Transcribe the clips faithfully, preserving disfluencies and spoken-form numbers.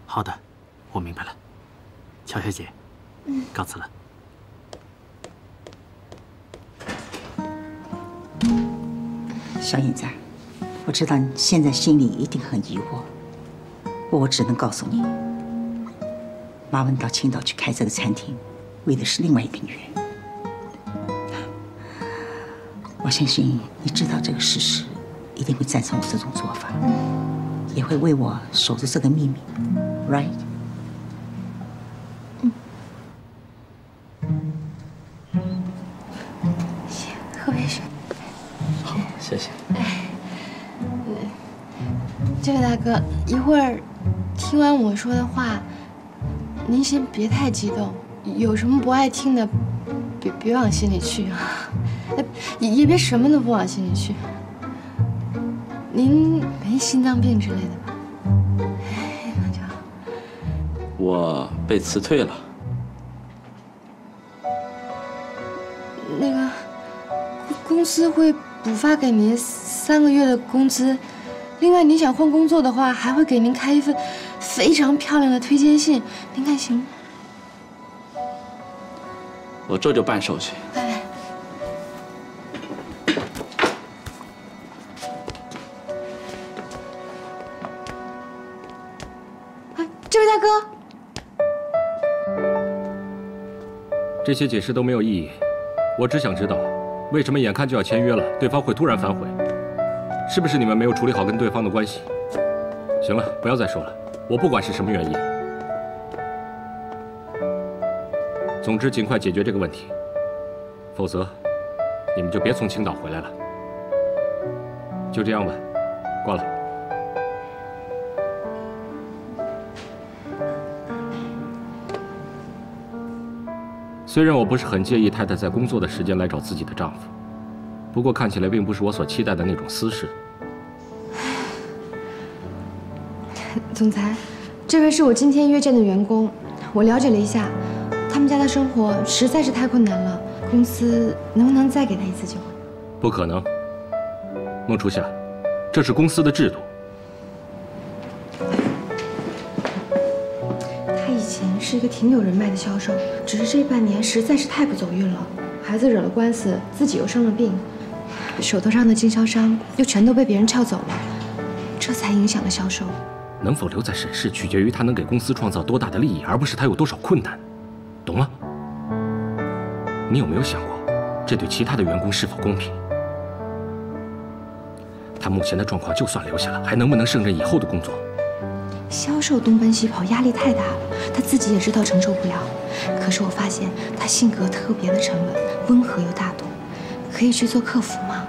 好的，我明白了。乔小姐，嗯，告辞了。 小影子，我知道你现在心里一定很疑惑，不过我只能告诉你，马文到青岛去开这个餐厅，为的是另外一个女人。我相信你知道这个事实，一定会赞成我这种做法，也会为我守着这个秘密 ，right？ 嗯。喝杯水。 好，谢谢。 哎，这位大哥，一会儿听完我说的话，您先别太激动，有什么不爱听的，别别往心里去啊。 也也别什么都不往心里去。您没心脏病之类的吧？哎，那就好。 我被辞退了。 那个公司会补发给您三个月的工资，另外您想换工作的话，还会给您开一份非常漂亮的推荐信，您看行吗？ 我这就办手续。 哎。 这位大哥， 这些解释都没有意义。我只想知道，为什么眼看就要签约了，对方会突然反悔？是不是你们没有处理好跟对方的关系？行了，不要再说了，我不管是什么原因。总之，尽快解决这个问题，否则你们就别从青岛回来了。就这样吧，挂了。 虽然我不是很介意太太在工作的时间来找自己的丈夫，不过看起来并不是我所期待的那种私事。 总裁，这位是我今天约见的员工，我了解了一下，他们家的生活实在是太困难了，公司能不能再给他一次机会？ 不可能，孟初夏，这是公司的制度。 他以前是一个挺有人脉的销售，只是这半年实在是太不走运了，孩子惹了官司，自己又生了病，手头上的经销商又全都被别人撬走了，这才影响了销售。 能否留在沈氏，取决于他能给公司创造多大的利益，而不是他有多少困难，懂吗？你有没有想过，这对其他的员工是否公平？他目前的状况，就算留下了，还能不能胜任以后的工作？ 销售东奔西跑，压力太大了，他自己也知道承受不了。可是我发现他性格特别的沉稳，温和又大度，可以去做客服吗？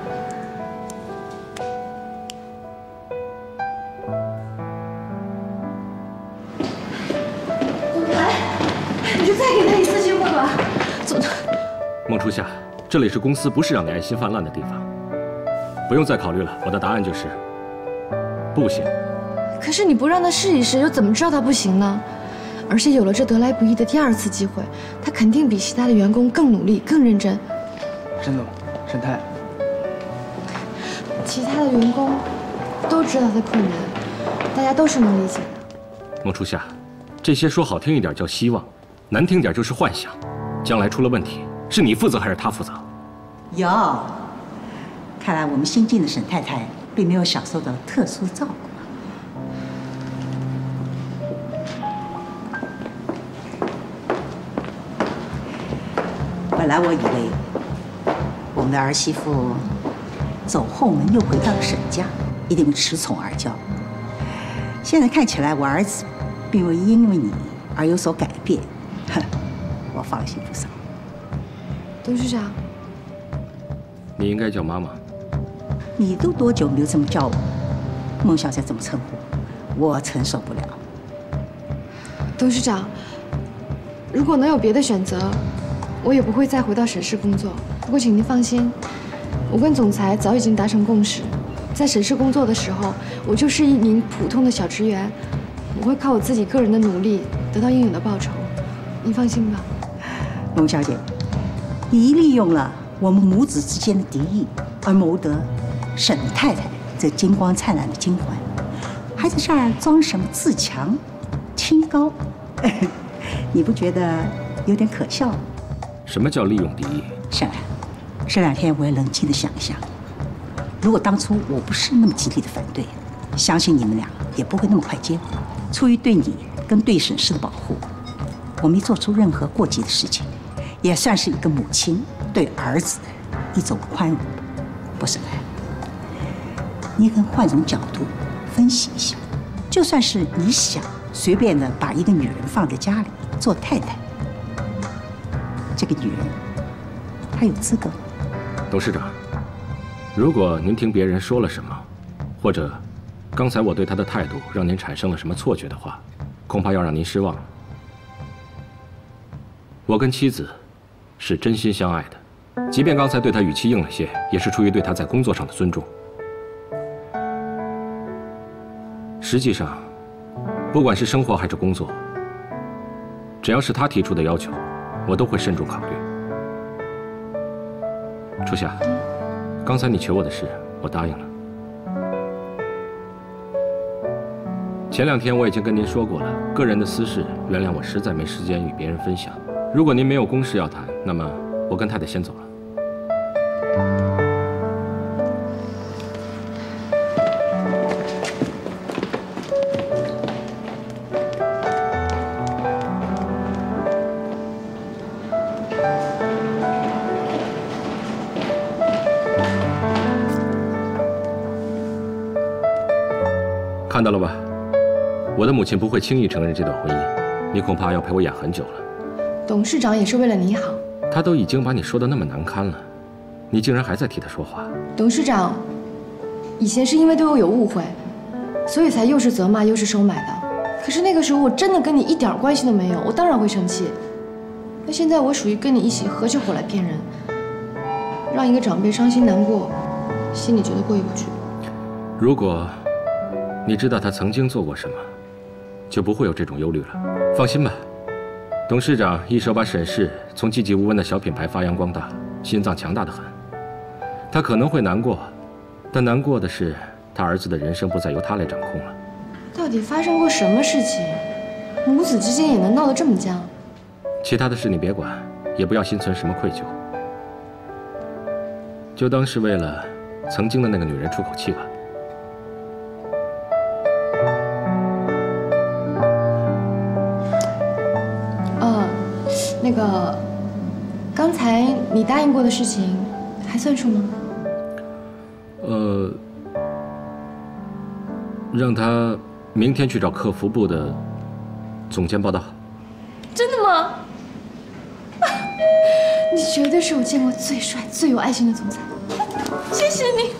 总裁，你就再给他一次机会吧。总裁， 孟初夏，这里是公司，不是让你爱心泛滥的地方。不用再考虑了，我的答案就是不行。 可是你不让他试一试，又怎么知道他不行呢？而且有了这得来不易的第二次机会，他肯定比其他的员工更努力、更认真。 沈总，沈太， 其他的员工都知道他困难，大家都是能理解的。 孟初夏，这些说好听一点叫希望，难听点就是幻想。将来出了问题，是你负责还是他负责？ 有，看来我们新进的沈太太并没有享受到特殊照顾。 本来我以为我们的儿媳妇走后门又回到了沈家，一定会恃宠而骄。现在看起来，我儿子并未因为你而有所改变，哼，我放心不少。 董事长， 你应该叫妈妈。 你都多久没有这么叫我？孟小姐这么称呼，我承受不了。 董事长，如果能有别的选择。 我也不会再回到沈氏工作。不过，请您放心，我跟总裁早已经达成共识，在沈氏工作的时候，我就是一名普通的小职员，我会靠我自己个人的努力得到应有的报酬。您放心吧， 孟小姐，你利用了我们母子之间的敌意，而谋得沈太太这金光灿烂的金环，还在这儿装什么自强？ 清高，你不觉得有点可笑吗？ 什么叫利用敌意？ 善兰，这两天我也冷静地想一想，如果当初我不是那么极力的反对，相信你们俩也不会那么快结婚。出于对你跟对沈氏的保护，我没做出任何过激的事情，也算是一个母亲对儿子的一种宽容。不是兰，你可以换种角度分析一下，就算是你想随便的把一个女人放在家里做太太，这个女人她有资格吗？ 董事长，如果您听别人说了什么，或者刚才我对他的态度让您产生了什么错觉的话，恐怕要让您失望了。我跟妻子是真心相爱的，即便刚才对他语气硬了些，也是出于对他在工作上的尊重。实际上，不管是生活还是工作，只要是他提出的要求，我都会慎重考虑。初夏，刚才你求我的事，我答应了。前两天我已经跟您说过了，个人的私事，原谅我实在没时间与别人分享。如果您没有公事要谈，那么我跟太太先走了。看到了吧？我的母亲不会轻易承认这段婚姻，你恐怕要陪我演很久了。 董事长也是为了你好。 他都已经把你说的那么难堪了，你竟然还在替他说话。 董事长，以前是因为对我有误会，所以才又是责骂又是收买的。可是那个时候我真的跟你一点关系都没有，我当然会生气。那现在我属于跟你一起合起伙来骗人，让一个长辈伤心难过，心里觉得过意不去。 如果你知道他曾经做过什么，就不会有这种忧虑了。放心吧，董事长一手把沈氏从寂寂无闻的小品牌发扬光大，心脏强大得很。他可能会难过，但难过的是他儿子的人生不再由他来掌控了。 到底发生过什么事情，母子之间也能闹得这么僵？ 其他的事你别管，也不要心存什么愧疚，就当是为了曾经的那个女人出口气吧。那个，刚才你答应过的事情，还算数吗？呃，让他明天去找客服部的总监报道。真的吗？你绝对是我见过最帅、最有爱心的总裁，谢谢你。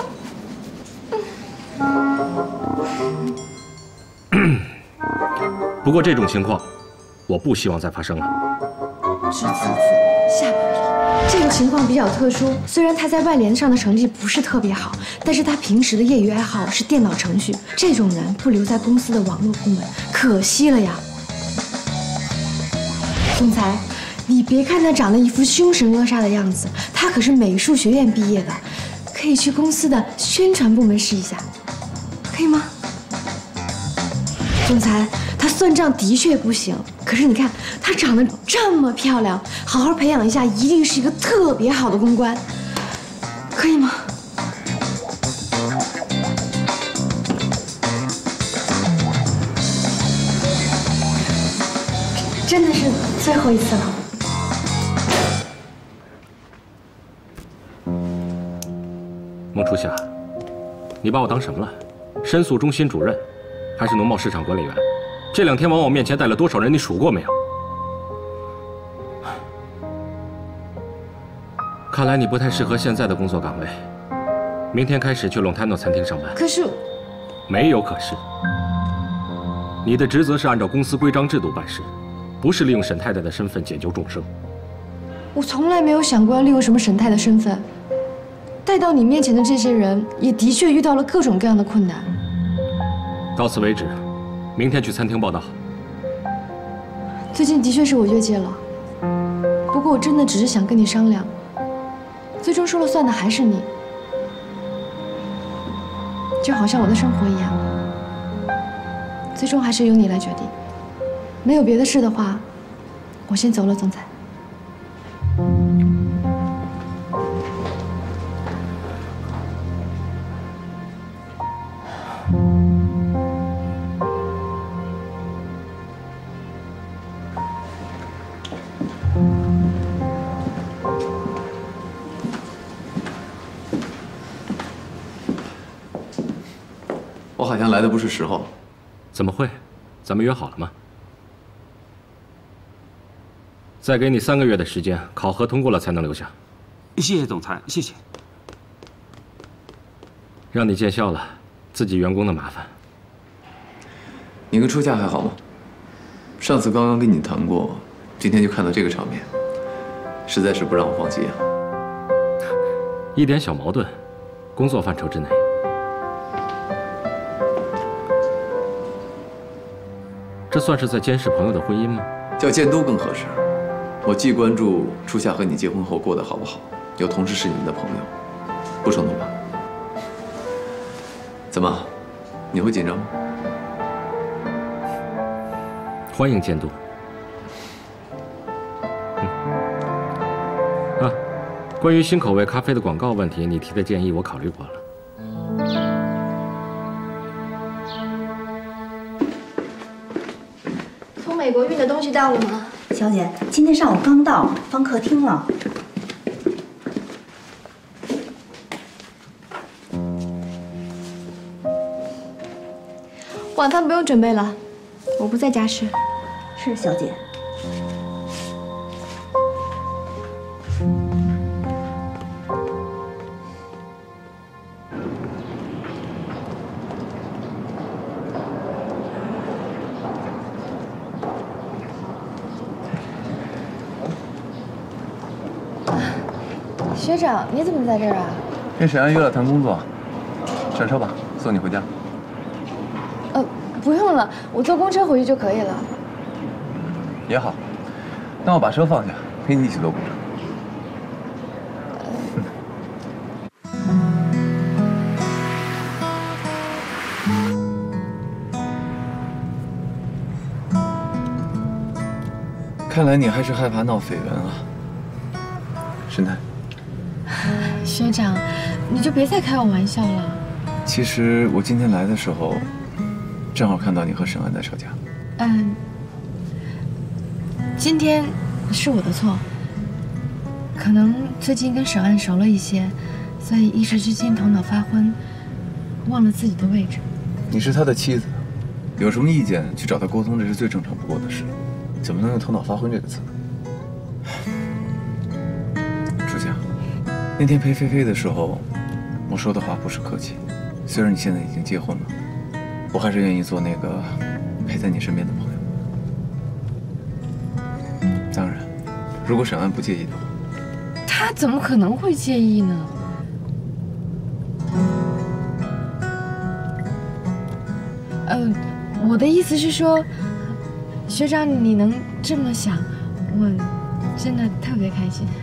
不过这种情况，我不希望再发生了。知子子，下不离。这个情况比较特殊，虽然他在外联上的成绩不是特别好，但是他平时的业余爱好是电脑程序。这种人不留在公司的网络部门，可惜了呀。总裁，你别看他长得一副凶神恶煞的样子，他可是美术学院毕业的，可以去公司的宣传部门试一下，可以吗？总裁，他算账的确不行，可是你看她长得这么漂亮，好好培养一下，一定是一个特别好的公关，可以吗？真的是最后一次了。孟初夏，你把我当什么了？申诉中心主任，还是农贸市场管理员？这两天往我面前带了多少人，你数过没有？看来你不太适合现在的工作岗位，明天开始去龙滩诺餐厅上班。可是，没有可是。你的职责是按照公司规章制度办事，不是利用沈太太的身份解救众生。我从来没有想过要利用什么沈太的身份。带到你面前的这些人，也的确遇到了各种各样的困难。到此为止。明天去餐厅报道。最近的确是我越界了，不过我真的只是想跟你商量，最终说了算的还是你，就好像我的生活一样，最终还是由你来决定。 没有别的事的话，我先走了，总裁。 我好像来的不是时候。 怎么会？咱们约好了吗？再给你三个月的时间，考核通过了才能留下。 谢谢总裁，谢谢。 让你见笑了自己员工的麻烦。 你跟初夏还好吗？上次刚刚跟你谈过，今天就看到这个场面，实在是不让我放心啊。 一点小矛盾，工作范畴之内。这算是在监视朋友的婚姻吗？ 叫监督更合适。我既关注初夏和你结婚后过得好不好，又同时是你们的朋友，不冲突吧？怎么，你会紧张吗？ 欢迎监督。嗯。啊，关于新口味咖啡的广告问题，你提的建议我考虑过了。 从美国运的东西到了吗？ 小姐，今天上午刚到，放客厅了。 晚饭不用准备了，我不在家吃。 是，小姐。 学长，你怎么在这儿啊？ 跟沈安约了谈工作，上车吧，送你回家。 呃，不用了，我坐公车回去就可以了。 也好，那我把车放下，陪你一起坐公车。看来你还是害怕闹绯闻啊，沈泰。 学长，你就别再开我玩笑了。 其实我今天来的时候，正好看到你和沈安在吵架。 嗯，今天是我的错，可能最近跟沈安熟了一些，所以一时之间头脑发昏，忘了自己的位置。 你是他的妻子，有什么意见去找他沟通，这是最正常不过的事，怎么能用头脑发昏这个词呢？初夏，那天陪菲菲的时候，我说的话不是客气。虽然你现在已经结婚了，我还是愿意做那个陪在你身边的朋友。当然，如果沈安不介意的话。 他怎么可能会介意呢？呃，我的意思是说，学长你能这么想，我真的特别开心。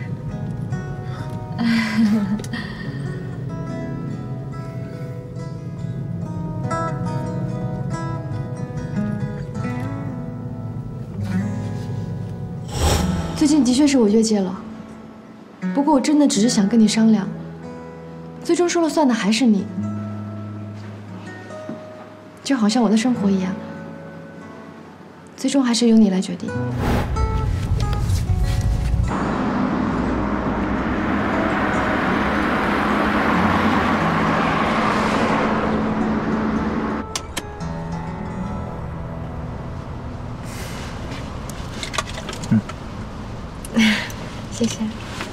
最近的确是我越界了，不过我真的只是想跟你商量，最终说了算的还是你，就好像我的生活一样，最终还是由你来决定。谢谢。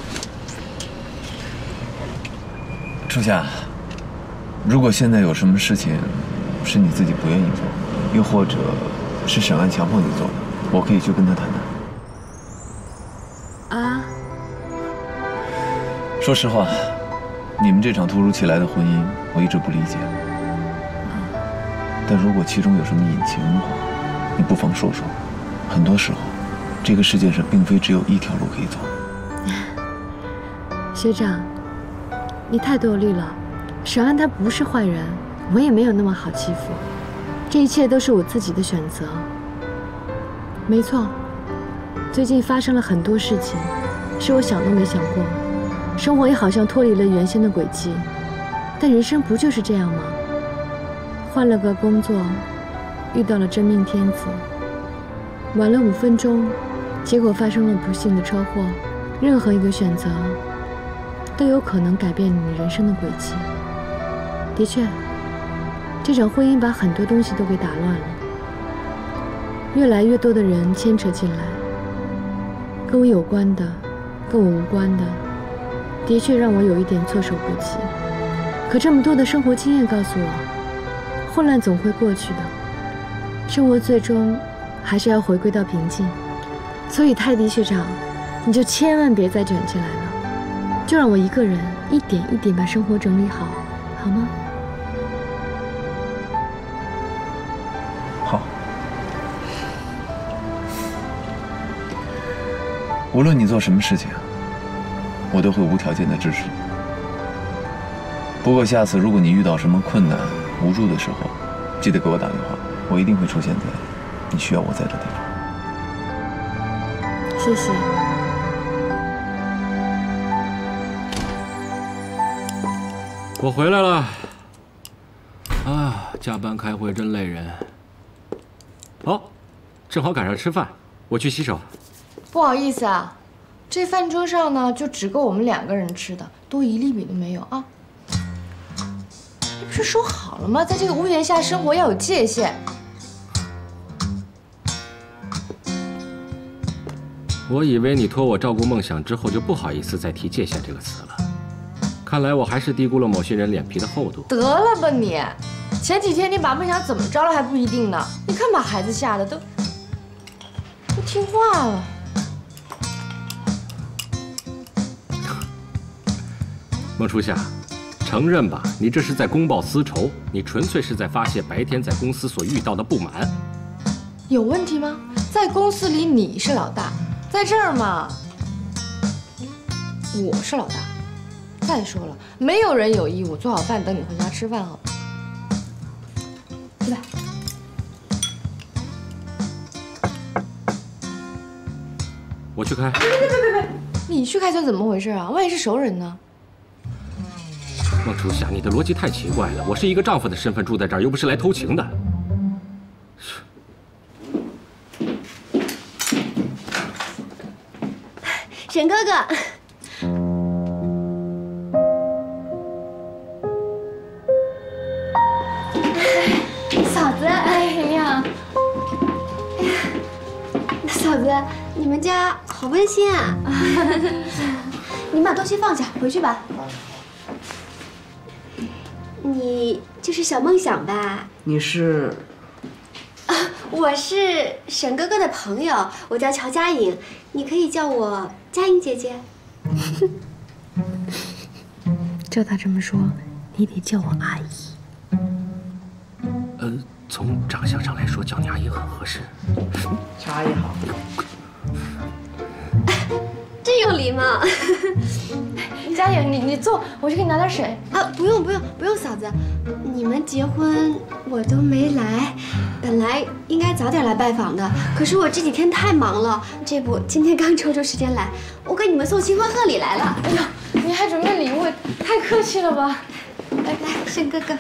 初夏，如果现在有什么事情是你自己不愿意做，又或者是沈安强迫你做的，我可以去跟他谈谈。 啊？ 说实话，你们这场突如其来的婚姻，我一直不理解。但如果其中有什么隐情的话，你不妨说说。很多时候，这个世界上并非只有一条路可以走。 学长，你太多虑了。沈安他不是坏人，我也没有那么好欺负。这一切都是我自己的选择。 没错，最近发生了很多事情，是我想都没想过。生活也好像脱离了原先的轨迹，但人生不就是这样吗？换了个工作，遇到了真命天子，晚了五分钟，结果发生了不幸的车祸。任何一个选择，都有可能改变你人生的轨迹。的确，这场婚姻把很多东西都给打乱了。越来越多的人牵扯进来，跟我有关的，跟我无关的，的确让我有一点措手不及。可这么多的生活经验告诉我，混乱总会过去的，生活最终还是要回归到平静。所以泰迪学长，你就千万别再卷进来了，就让我一个人一点一点把生活整理好，好吗？ 好。无论你做什么事情，我都会无条件的支持你。不过下次如果你遇到什么困难、无助的时候，记得给我打电话，我一定会出现在你需要我在的地方。 谢谢。 我回来了。啊，加班开会真累人。哦，正好赶上吃饭，我去洗手。 不好意思啊，这饭桌上呢就只够我们两个人吃的，多一粒米都没有啊。你不是说好了吗？在这个屋檐下生活要有界限。 我以为你托我照顾梦想之后就不好意思再提界限这个词了，看来我还是低估了某些人脸皮的厚度。 得了吧你，前几天你把梦想怎么着了还不一定呢。你看把孩子吓得都不听话了。 孟初夏，承认吧，你这是在公报私仇，你纯粹是在发泄白天在公司所遇到的不满。 有问题吗？在公司里你是老大，在这儿嘛，我是老大。再说了，没有人有义务做好饭等你回家吃饭，好吗？去吧。 我去开。 别别别别别！你去开算怎么回事啊？万一是熟人呢？ 孟初夏，你的逻辑太奇怪了。我是一个丈夫的身份住在这儿，又不是来偷情的。 沈哥哥，嫂子，哎呀，哎呀，嫂子，你们家好温馨啊！你们把东西放下，回去吧。你就是小梦想吧？ 你是？ 啊，我是沈哥哥的朋友，我叫乔佳颖，你可以叫我佳颖姐姐。 照他这么说，你得叫我阿姨。 呃，从长相上来说，叫你阿姨很合适。 乔阿姨好。 真有礼貌。 佳颖，你你坐，我去给你拿点水。 啊，不用不用不用，嫂子，你们结婚我都没来，本来应该早点来拜访的，可是我这几天太忙了，这不今天刚抽出时间来，我给你们送新婚贺礼来了。 哎呀，你还准备礼物，太客气了吧？ 来来，沈哥哥，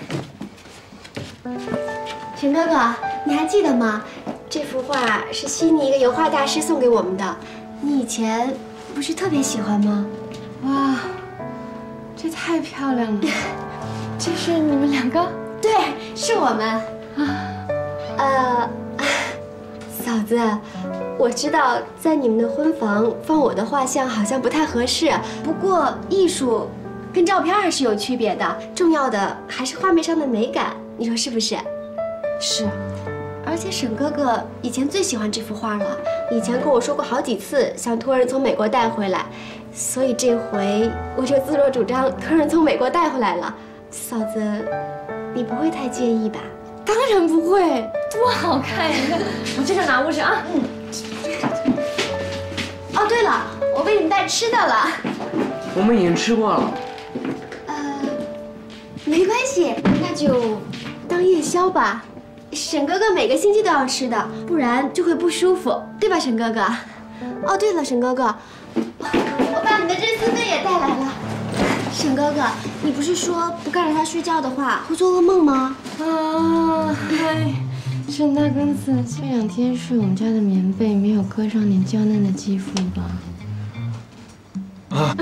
沈哥哥，你还记得吗？这幅画是悉尼一个油画大师送给我们的，你以前不是特别喜欢吗？ 哇！这太漂亮了，这是你们两个？ 对，是我们。啊，呃，嫂子，我知道在你们的婚房放我的画像好像不太合适，不过艺术跟照片还是有区别的，重要的还是画面上的美感，你说是不是？ 是。 而且沈哥哥以前最喜欢这幅画了，以前跟我说过好几次想托人从美国带回来。所以这回我就自作主张托人从美国带回来了，嫂子，你不会太介意吧？ 当然不会，多好看呀！你看，我接着拿过去啊。嗯。 哦，对了，我为你们带吃的了。 我们已经吃过了。 呃，没关系，那就当夜宵吧。 沈哥哥每个星期都要吃的，不然就会不舒服，对吧，沈哥哥？哦，对了，沈哥哥，我把你的这次被也带来了。沈哥哥，你不是说不盖着它睡觉的话会做噩梦吗？ 啊，嗨，沈大公子，这两天睡我们家的棉被没有割伤您娇嫩的肌肤吧？ 啊，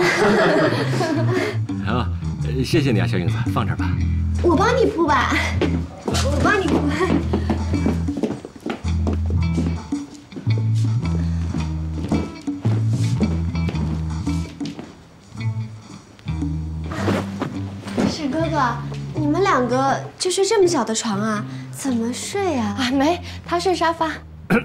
好，谢谢你啊，小影子，放这儿吧。 我帮你铺吧，我帮你铺。沈哥哥，你们两个就睡这么小的床啊？怎么睡啊？ 啊，没，他睡沙发。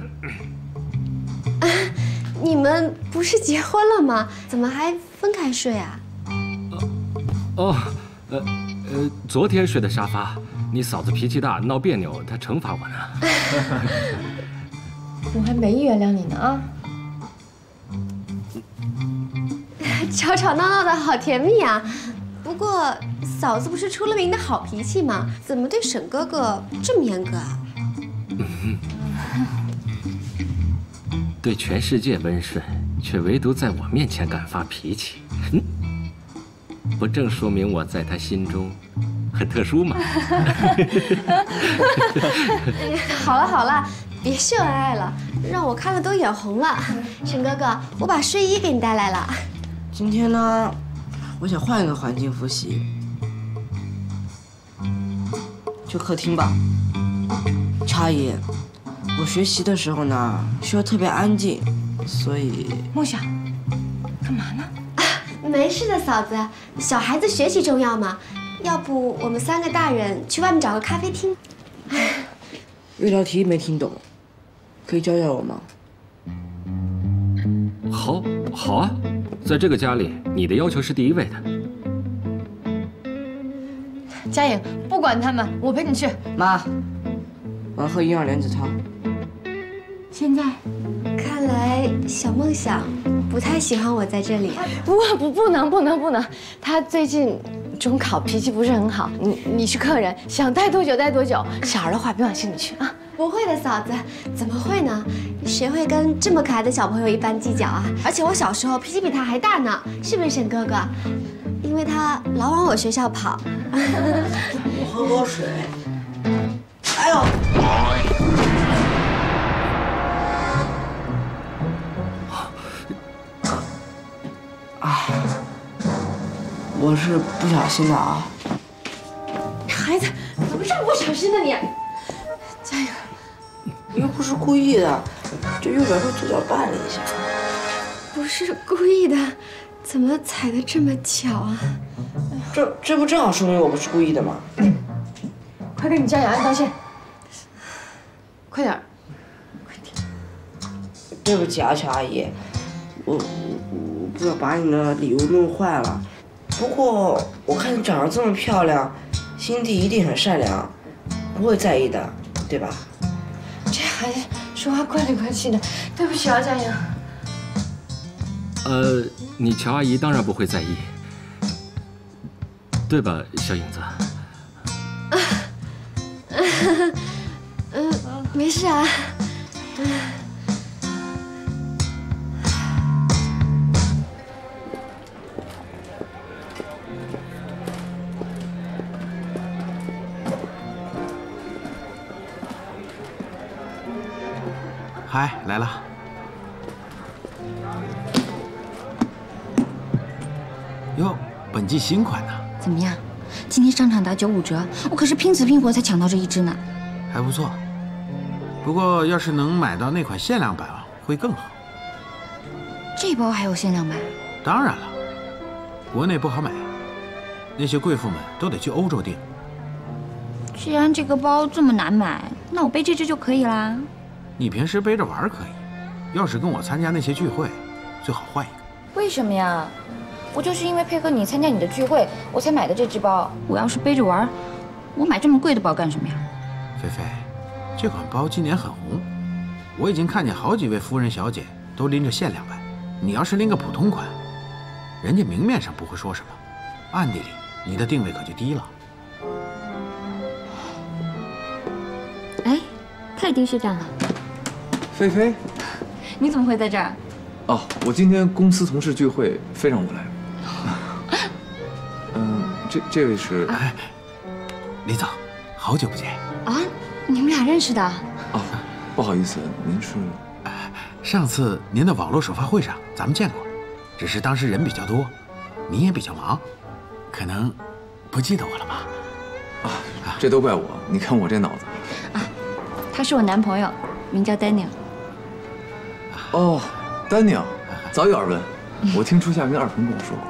你们不是结婚了吗？怎么还分开睡啊？ 哦，呃呃，昨天睡的沙发，你嫂子脾气大，闹别扭，她惩罚我呢。 我还没原谅你呢啊！ 吵吵闹闹的好甜蜜啊！不过嫂子不是出了名的好脾气吗？怎么对沈哥哥这么严格啊？ 嗯对全世界温顺，却唯独在我面前敢发脾气，嗯，不正说明我在他心中很特殊吗？ 好了好了，别秀恩爱了，让我看了都眼红了。沈哥哥，我把睡衣给你带来了。 今天呢，我想换一个环境复习，就客厅吧。茶姨，我学习的时候呢，需要特别安静，所以梦想，干嘛呢？ 啊，没事的，嫂子，小孩子学习重要嘛。要不我们三个大人去外面找个咖啡厅？ 有道题没听懂，可以教教我吗？ 好，好啊，在这个家里，你的要求是第一位的。 佳颖，不管他们，我陪你去。 妈，我要喝营养莲子汤。 现在， 看来小梦想不太喜欢我在这里。 不不不能不能不能，他最近中考脾气不是很好。你你是客人，想待多久待多久，小孩的话别往心里去啊。 不会的，嫂子，怎么会呢？谁会跟这么可爱的小朋友一般计较啊？而且我小时候脾气比他还大呢，是不是沈哥哥？因为他老往我学校跑。 我喝口水。哎呦！啊！我是不小心的啊。 孩子，怎么这么不小心呢你？佳颖， 又不是故意的，就右边和左脚绊了一下。 不是故意的，怎么踩得这么巧啊？ 这这不正好说明我不是故意的吗？ 快给你佳颖安道歉，快点，快点！ 对不起啊，乔阿姨，我我我不要把你的礼物弄坏了。不过我看你长得这么漂亮，心地一定很善良，不会在意的，对吧？ 这孩子说话怪里怪气的，对不起啊，佳颖。 呃，你乔阿姨当然不会在意，对吧，小影子？ 嗯，没事啊。 嗨，来了。哟，本季新款呢？ 怎么样？今天商场打九五折，我可是拼死拼活才抢到这一只呢。 还不错，不过要是能买到那款限量版会更好。 这包还有限量版？ 当然了，国内不好买，那些贵妇们都得去欧洲订。 既然这个包这么难买，那我背这只就可以啦。 你平时背着玩可以，要是跟我参加那些聚会，最好换一个。 为什么呀？我就是因为配合你参加你的聚会，我才买的这只包。我要是背着玩，我买这么贵的包干什么呀？ 菲菲，这款包今年很红，我已经看见好几位夫人小姐都拎着限量版。你要是拎个普通款，人家明面上不会说什么，暗地里你的定位可就低了。 哎， 泰迪学长， 菲菲， 你怎么会在这儿？ 哦，我今天公司同事聚会，非让我来。嗯，这这位是， 哎，李总，好久不见啊！你们俩认识的？ 哦，不好意思，您是？ 上次您的网络首发会上咱们见过，只是当时人比较多，您也比较忙，可能不记得我了吧？ 啊，这都怪我，你看我这脑子。 啊，他是我男朋友，名叫 Daniel。 哦 ，Daniel， 早有耳闻，我听初夏跟二鹏跟我说过。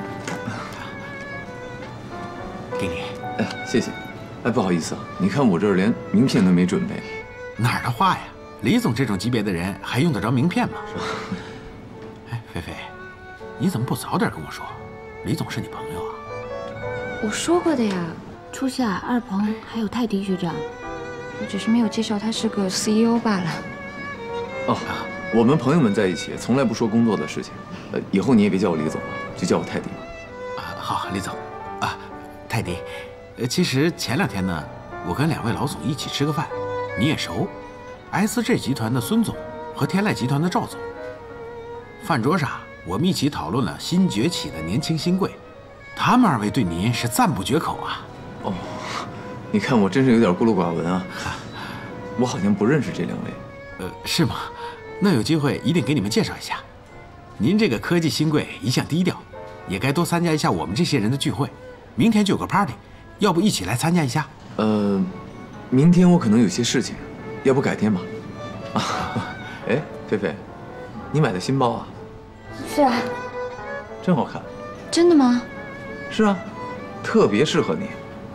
给你， 哎，谢谢。哎，不好意思啊，你看我这儿连名片都没准备。 哪儿的话呀？李总这种级别的人还用得着名片吗？哎，菲菲，你怎么不早点跟我说？李总是你朋友啊？ 我说过的呀，初夏、二鹏还有泰迪学长，我只是没有介绍他是个 C E O 罢了。 哦，我们朋友们在一起从来不说工作的事情。呃，以后你也别叫我李总了，就叫我泰迪吧。 啊，好，李总。啊，泰迪，呃，其实前两天呢，我跟两位老总一起吃个饭，你也熟。S G 集团的孙总和天籁集团的赵总。饭桌上，我们一起讨论了新崛起的年轻新贵，他们二位对您是赞不绝口啊。 哦，你看我真是有点孤陋寡闻啊，我好像不认识这两位。 呃，是吗？那有机会一定给你们介绍一下。您这个科技新贵一向低调，也该多参加一下我们这些人的聚会。明天就有个 party， 要不一起来参加一下？ 呃，明天我可能有些事情。要不改天吧。啊，哎，菲菲，你买的新包啊？ 是啊。 真好看。 真的吗？ 是啊，特别适合你。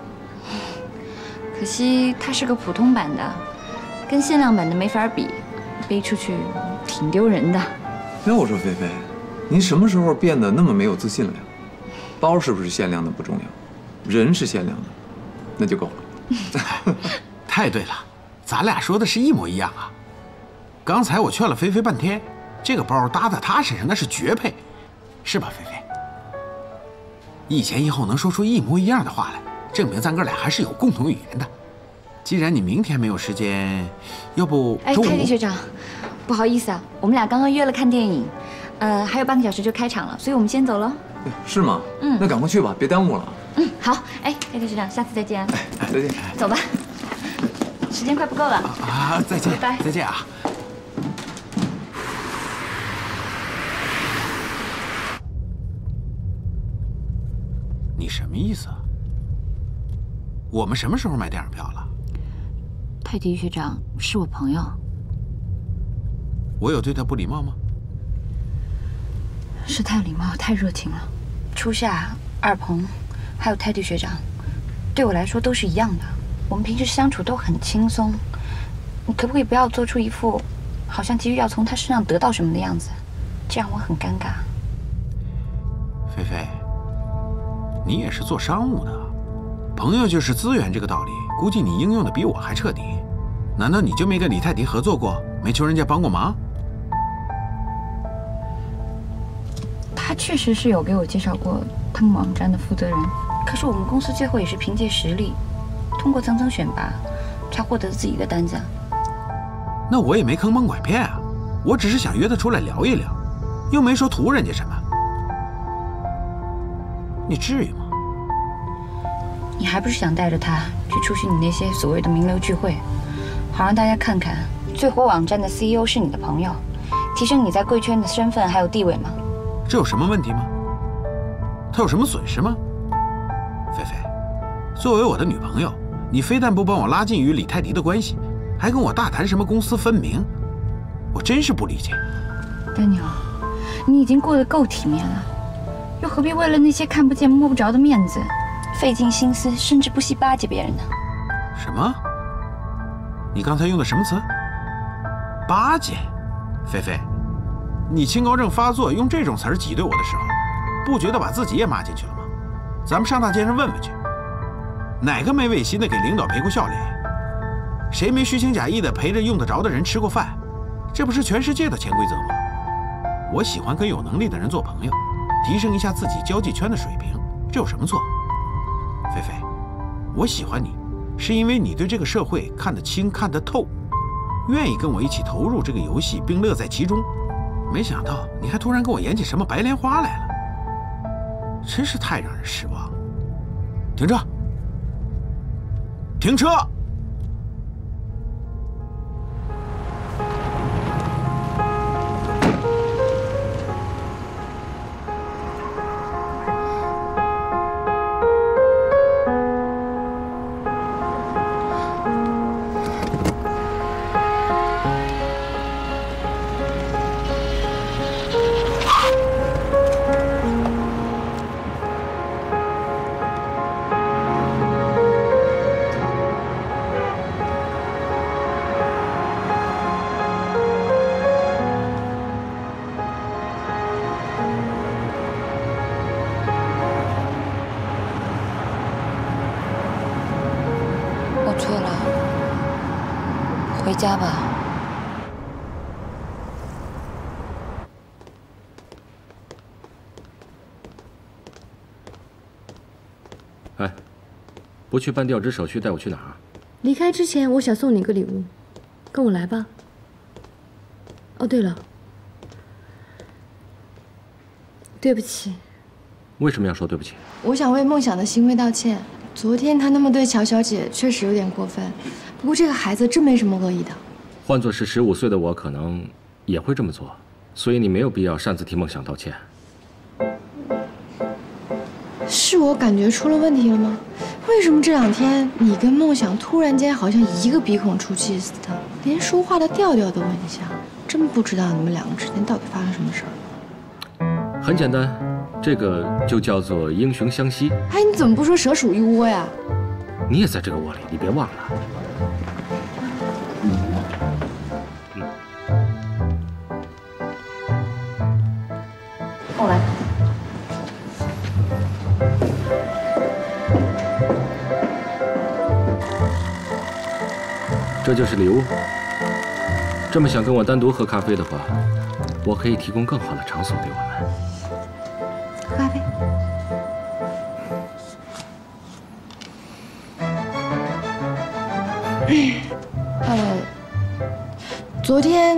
可惜它是个普通版的，跟限量版的没法比，背出去挺丢人的。 要我说，菲菲，您什么时候变得那么没有自信了呀？包是不是限量的不重要，人是限量的，那就够了。 太对了。咱俩说的是一模一样啊！刚才我劝了菲菲半天，这个包搭在她身上那是绝配，是吧，菲菲？一前一后能说出一模一样的话来，证明咱哥俩还是有共同语言的。既然你明天没有时间，要不哎，泰迪学长，不好意思啊，我们俩刚刚约了看电影，呃，还有半个小时就开场了，所以我们先走了。 是吗？嗯，那赶快去吧，别耽误了。 嗯，好。哎，泰迪学长，下次再见啊！ 哎，再见。 走吧。时间快不够了啊！再见， 拜拜， 再见啊！你什么意思啊？我们什么时候买电影票了？ 泰迪学长是我朋友， 我有对他不礼貌吗？ 是太礼貌、太热情了。初夏、二鹏，还有泰迪学长，对我来说都是一样的。我们平时相处都很轻松，你可不可以不要做出一副好像急于要从他身上得到什么的样子？这样我很尴尬。 菲菲，你也是做商务的，朋友就是资源这个道理，估计你应用的比我还彻底。难道你就没跟李泰迪合作过，没求人家帮过忙？ 他确实是有给我介绍过他们网站的负责人，可是我们公司最后也是凭借实力。通过层层选拔，才获得自己的单子。 那我也没坑蒙拐骗啊，我只是想约他出来聊一聊，又没说图人家什么。你至于吗？ 你还不是想带着他去出席你那些所谓的名流聚会，好让大家看看最火网站的 C E O 是你的朋友，提升你在贵圈的身份还有地位吗？ 这有什么问题吗？他有什么损失吗？菲菲，作为我的女朋友，你非但不帮我拉近与李泰迪的关系，还跟我大谈什么公私分明，我真是不理解。 丹尼尔，你已经过得够体面了，又何必为了那些看不见摸不着的面子，费尽心思甚至不惜巴结别人呢？ 什么？你刚才用的什么词？巴结？菲菲，你清高症发作用这种词儿挤兑我的时候，不觉得把自己也骂进去了吗？咱们上大街上问问去。哪个没违心的给领导赔过笑脸？谁没虚情假意的陪着用得着的人吃过饭？这不是全世界的潜规则吗？我喜欢跟有能力的人做朋友，提升一下自己交际圈的水平，这有什么错？菲菲，我喜欢你，是因为你对这个社会看得清、看得透， 愿意跟我一起投入这个游戏，并乐在其中。没想到你还突然跟我演起什么白莲花来了，真是太让人失望。停车！停车！ 回家吧。 哎，不去办调职手续，带我去哪儿？ 离开之前，我想送你个礼物，跟我来吧。哦，对了，对不起。 为什么要说对不起？ 我想为梦想的行为道歉。昨天他那么对乔小姐，确实有点过分。不过这个孩子真没什么恶意的。 换作是十五岁的我，可能也会这么做。所以你没有必要擅自替梦想道歉。 是我感觉出了问题了吗？为什么这两天你跟梦想突然间好像一个鼻孔出气似的，连说话的调调都很像？真不知道你们两个之间到底发生什么事儿。 很简单，这个就叫做英雄相惜。 哎，你怎么不说蛇鼠一窝呀？ 你也在这个窝里，你别忘了。 后来。 这就是礼物。这么想跟我单独喝咖啡的话，我可以提供更好的场所给我们。 喝咖啡。呃，昨天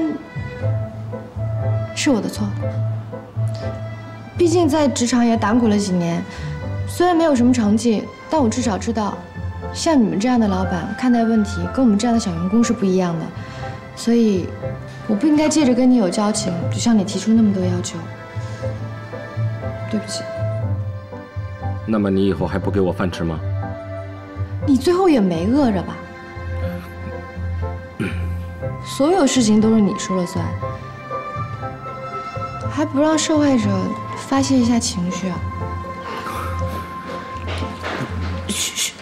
是我的错。毕竟在职场也打滚了几年，虽然没有什么成绩，但我至少知道，像你们这样的老板看待问题跟我们这样的小员工是不一样的。所以，我不应该借着跟你有交情，就向你提出那么多要求。对不起。 那么你以后还不给我饭吃吗？ 你最后也没饿着吧？所有事情都是你说了算，还不让受害者发泄一下情绪啊？嘘嘘。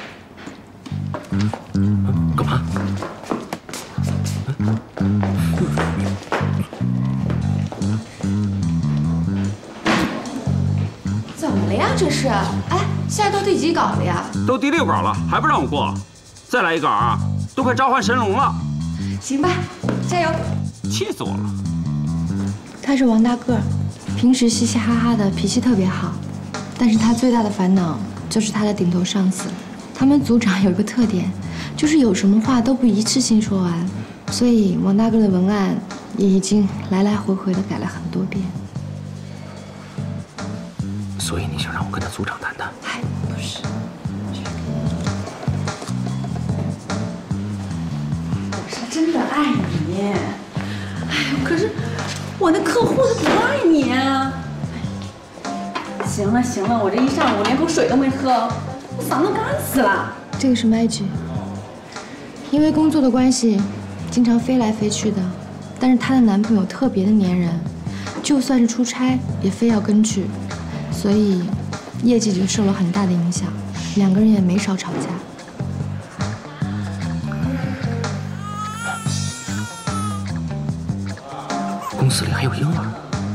干嘛？ 怎么了呀？这是？哎，现在都第几稿了呀？ 都第六稿了，还不让我过？再来一稿啊！都快召唤神龙了。 行吧，加油！ 气死我了！ 他是王大个儿，平时嘻嘻哈哈的，脾气特别好，但是他最大的烦恼就是他的顶头上司。他们组长有一个特点，就是有什么话都不一次性说完，所以王大个的文案也已经来来回回的改了很多遍。 所以你想让我跟他组长谈谈？ 哎，不是。 我是真的爱你，哎呦，可是我那客户他不爱你啊！行了行了，我这一上午连口水都没喝，我嗓子干死了。 这个是麦剧，因为工作的关系，经常飞来飞去的。但是她的男朋友特别的粘人，就算是出差也非要跟去，所以业绩就受了很大的影响，两个人也没少吵架。 公司里还有婴儿？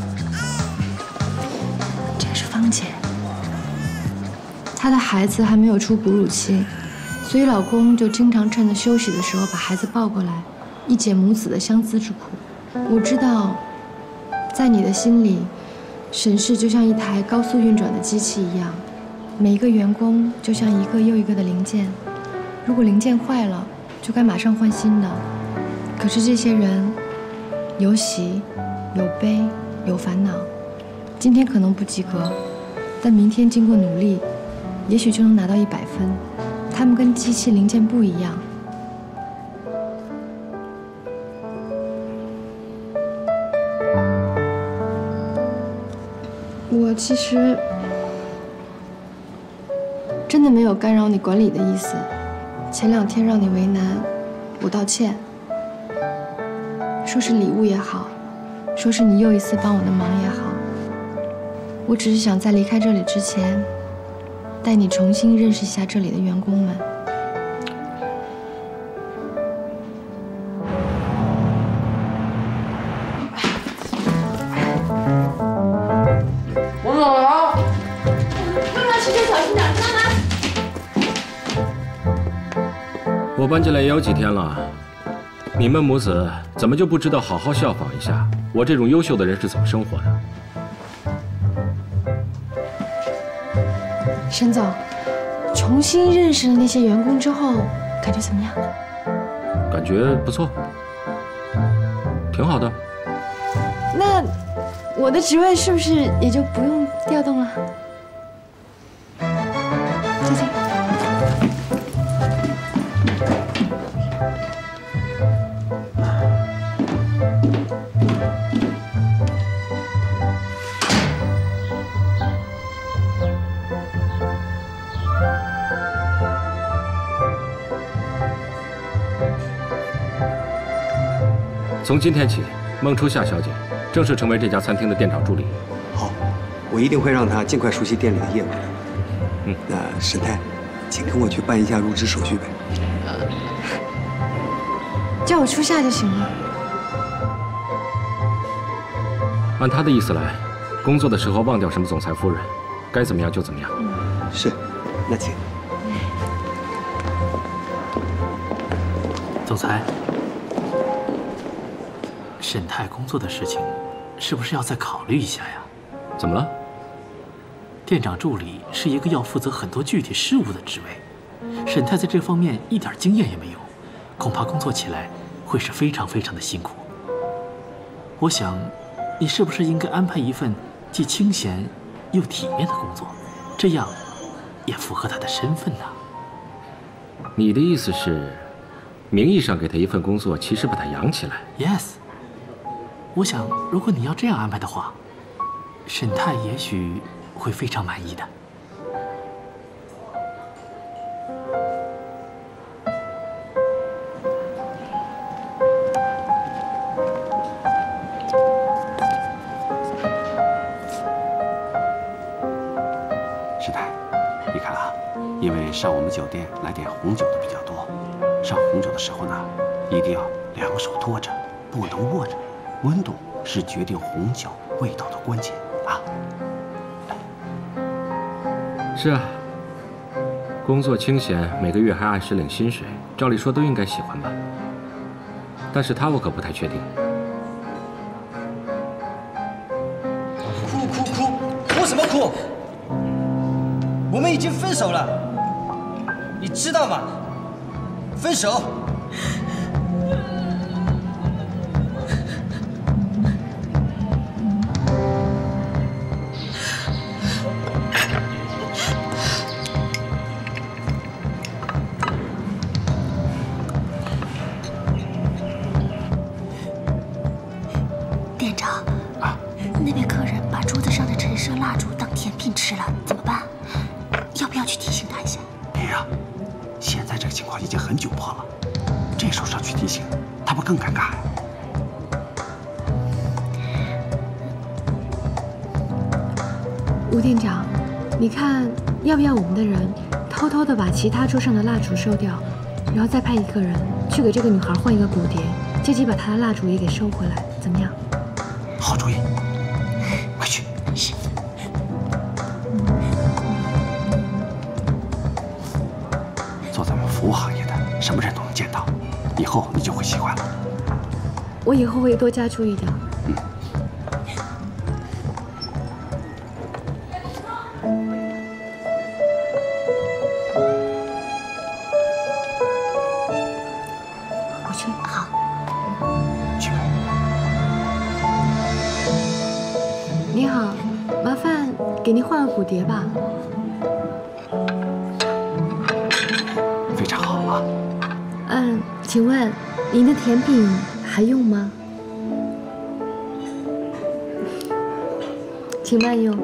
这个是芳姐，她的孩子还没有出哺乳期，所以老公就经常趁着休息的时候把孩子抱过来，一解母子的相思之苦。我知道，在你的心里，沈氏就像一台高速运转的机器一样，每一个员工就像一个又一个的零件，如果零件坏了，就该马上换新的。 可是这些人有喜有悲有烦恼，今天可能不及格，但明天经过努力，也许就能拿到一百分。他们跟机器零件不一样。我其实真的没有干扰你管理的意思，前两天让你为难，我道歉。说是礼物也好，说是你又一次帮我的忙也好，我只是想在离开这里之前，带你重新认识一下这里的员工们。 我走了。 路上骑车小心点，知道吗？ 我搬进来也有几天了，你们母子怎么就不知道好好效仿一下我这种优秀的人是怎么生活的？ 沈总，重新认识了那些员工之后，感觉怎么样？ 感觉不错，挺好的。 那我的职位是不是也就不用调动了？再见。 从今天起，孟初夏小姐正式成为这家餐厅的店长助理。 好，我一定会让她尽快熟悉店里的业务的。 嗯， 那沈太，请跟我去办一下入职手续呗。 叫我初夏就行了。 按他的意思来，工作的时候忘掉什么总裁夫人，该怎么样就怎么样。 是，那请。 总裁。沈太工作的事情，是不是要再考虑一下呀？ 怎么了？ 店长助理是一个要负责很多具体事务的职位，沈太在这方面一点经验也没有，恐怕工作起来会是非常非常的辛苦。我想，你是不是应该安排一份既清闲又体面的工作，这样也符合她的身份呢？ 你的意思是，名义上给她一份工作，其实把她养起来 ？Yes。我想，如果你要这样安排的话，沈太也许会非常满意的。 沈太，你看啊，因为上我们酒店来点红酒的比较多，上红酒的时候呢，一定要两手托着，不能握着。温度是决定红酒味道的关键啊！ 是啊，工作清闲，每个月还按时领薪水，照理说都应该喜欢吧。但是他我可不太确定。 哭哭哭，哭什么哭？我们已经分手了，你知道吗？分手。 更尴尬呀！ 吴店长，你看要不要我们的人偷偷的把其他桌上的蜡烛收掉，然后再派一个人去给这个女孩换一个骨碟，借机把她的蜡烛也给收回来，怎么样？ 好主意，快去！ 是。 做咱们服务行业的，什么人都能见到，以后你就会习惯了。 我以后会多加注意的。 嗯。 我去。好。 好，麻烦给您换个骨碟吧。 非常好啊。 嗯，请问您的甜品还用吗？请慢用。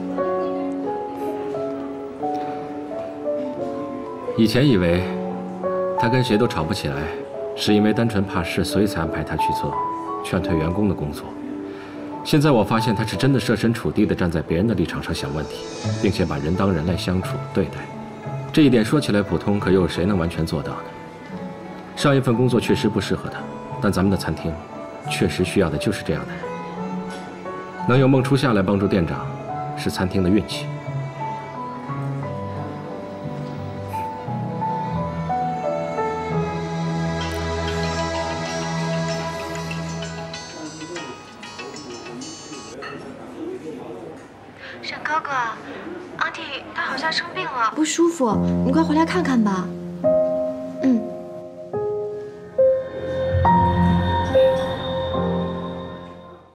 以前以为他跟谁都吵不起来，是因为单纯怕事，所以才安排他去做劝退员工的工作。现在我发现他是真的设身处地地站在别人的立场上想问题，并且把人当人来相处对待。这一点说起来普通，可又有谁能完全做到呢？上一份工作确实不适合他，但咱们的餐厅确实需要的就是这样的人。能有孟初夏来帮助店长，是餐厅的运气。 沈哥哥，阿弟他好像生病了，不舒服，你快回来看看吧。